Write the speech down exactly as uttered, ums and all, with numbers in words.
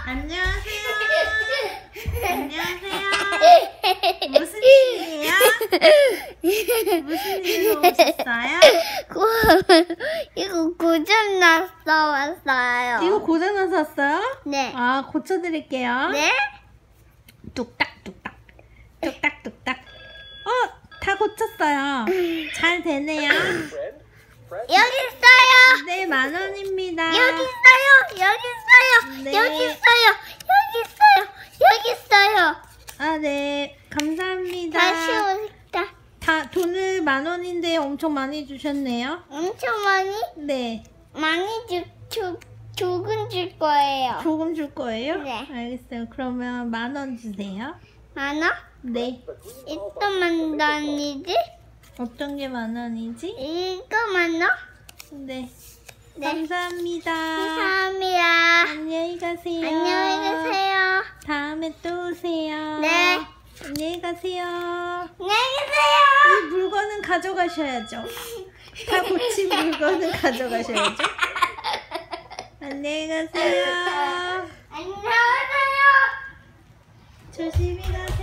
안녕하세요. 안녕하세요. 무슨 일이에요? 무슨 일로 오셨어요? 이거 고장났어 왔어요. 이거 고장나서 왔어요? 네. 아, 고쳐드릴게요. 네? 뚝딱뚝딱. 뚝딱뚝딱. 어, 다 고쳤어요. 잘 되네요. 여기 있어요. 네, 만 원입니다. 여기 있어요. 여기 있어요. 네. 여기 있어요. 여기 있어요. 여기 있어요. 아, 네. 감사합니다. 다시 오겠다. 다 돈을 만 원인데 엄청 많이 주셨네요. 엄청 많이 네. 많이 주, 주, 조금 줄 거예요. 조금 줄 거예요? 네. 알겠어요. 그러면 만 원 주세요. 많아? 네. 이거 만 원이지? 어떤 게 만 원이지? 이거 만 원? 네. 네. 감사합니다. 감사합니다. 안녕히 가세요. 안녕히 계세요. 다음에 또 오세요. 네. 안녕히 가세요. 안녕히 계세요. 이 물건은 가져가셔야죠. 다 고친 물건은 가져가셔야죠. 안녕히 가세요. 안녕하세요. 조심히 가세요.